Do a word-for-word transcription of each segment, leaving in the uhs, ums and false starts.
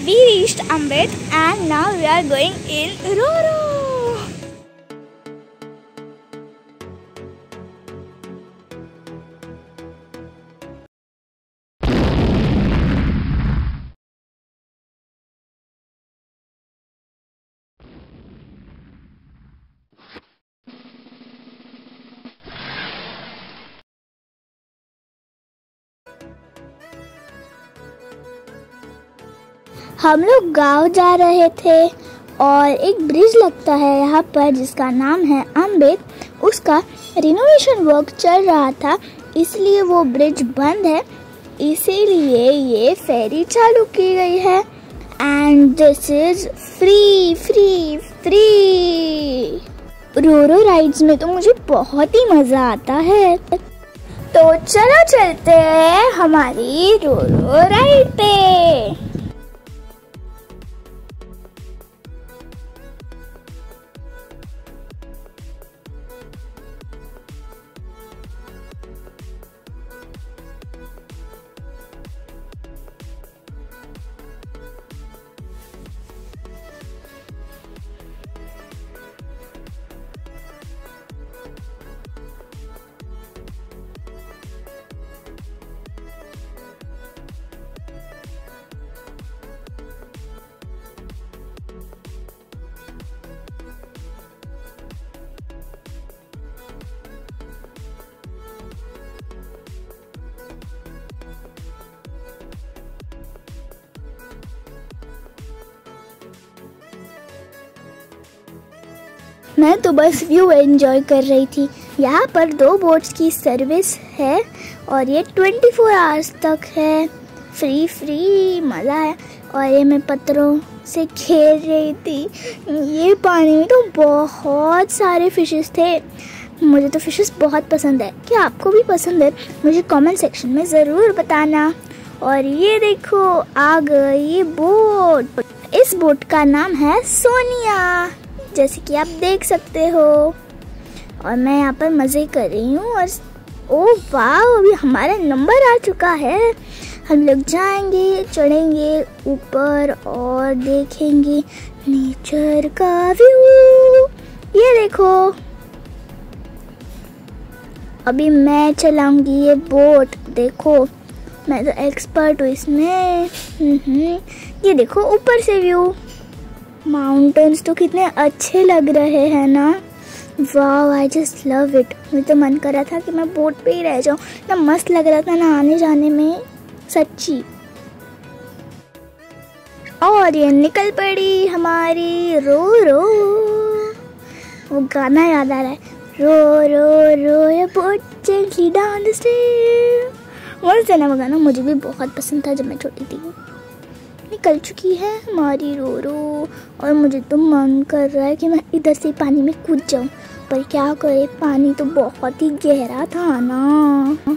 we reached Ambed and now we are going in Roro. हम लोग गांव जा रहे थे और एक ब्रिज लगता है यहाँ पर जिसका नाम है अम्बेद। उसका रिनोवेशन वर्क चल रहा था, इसलिए वो ब्रिज बंद है, इसीलिए ये फेरी चालू की गई है। And this is free free free. रोरो राइड्स में तो मुझे बहुत ही मज़ा आता है, तो चलो चलते हैं हमारी रोरो राइड पे। मैं तो बस व्यू एंजॉय कर रही थी। यहाँ पर दो बोट्स की सर्विस है और ये ट्वेंटी फोर आवर्स तक है, फ्री फ्री मज़ा है। और ये मैं पत्थरों से खेल रही थी। ये पानी में तो बहुत सारे फिशेस थे। मुझे तो फिशेस बहुत पसंद है। क्या आपको भी पसंद है? मुझे कमेंट सेक्शन में ज़रूर बताना। और ये देखो आ गई बोट। इस बोट का नाम है सोनिया, जैसे कि आप देख सकते हो। और मैं यहाँ पर मज़े कर रही हूँ। और ओ वाह, अभी हमारा नंबर आ चुका है। हम लोग जाएंगे, चढ़ेंगे ऊपर और देखेंगे नेचर का व्यू। ये देखो, अभी मैं चलाऊंगी ये बोट। देखो मैं तो एक्सपर्ट हूँ इसमें। ये देखो ऊपर से व्यू। माउंटेन्स तो कितने अच्छे लग रहे हैं ना। वाह, आई जस्ट लव इट। मुझे तो मन कर रहा था कि मैं बोट पे ही रह जाऊँ। ना मस्त लग रहा था ना आने जाने में, सच्ची। और ये निकल पड़ी हमारी रोरो। वो गाना याद आ रहा है, रो row row your boat gently down the stream. मस्त है ना वो गाना, मुझे भी बहुत पसंद था जब मैं छोटी थी। निकल चुकी है हमारी रोरो और मुझे तो मन कर रहा है कि मैं इधर से पानी में कूद जाऊं, पर क्या करे, पानी तो बहुत ही गहरा था ना।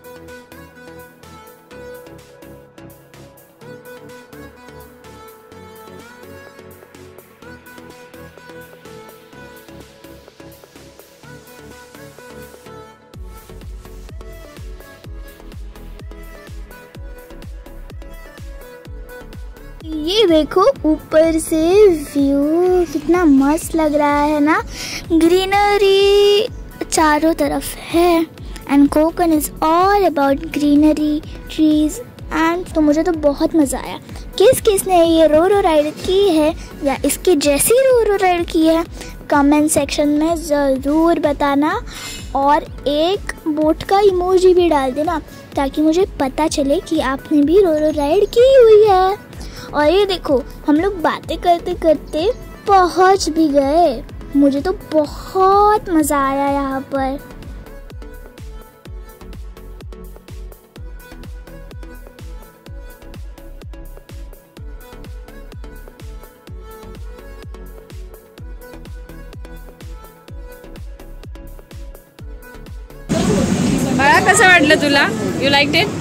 ये देखो ऊपर से व्यू कितना मस्त लग रहा है ना। ग्रीनरी चारों तरफ है and Konkan is all about greenery, trees and. तो मुझे तो बहुत मज़ा आया। किस किस ने ये रोरो राइड की है या इसके जैसी रोरो राइड की है, कमेंट सेक्शन में ज़रूर बताना। और एक बोट का इमोजी भी डाल देना ताकि मुझे पता चले कि आपने भी रोरो राइड की हुई है। और ये देखो हम लोग बातें करते करते पहुंच भी गए। मुझे तो बहुत मज़ा आया यहाँ पर। बाळा, कसं वाटलं तुला? You liked it?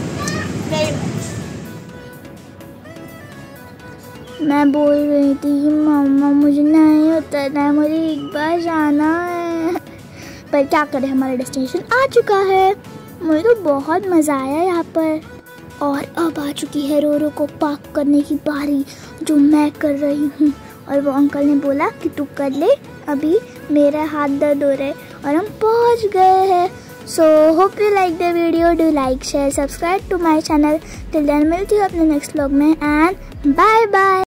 मैं बोल रही थी कि मम्मा मुझे नहीं उतरना है, मुझे एक बार जाना है, पर क्या करें हमारा डेस्टिनेशन आ चुका है। मुझे तो बहुत मज़ा आया यहाँ पर। और अब आ चुकी है रोरो को पार्क करने की बारी, जो मैं कर रही हूँ। और वो अंकल ने बोला कि तू कर ले, अभी मेरा हाथ दर्द हो रहा है। और हम पहुँच गए हैं। So hope you like the video, do like share subscribe to my channel. Till then मिलती हूँ अपने नेक्स्ट व्लॉग में एंड बाय बाय।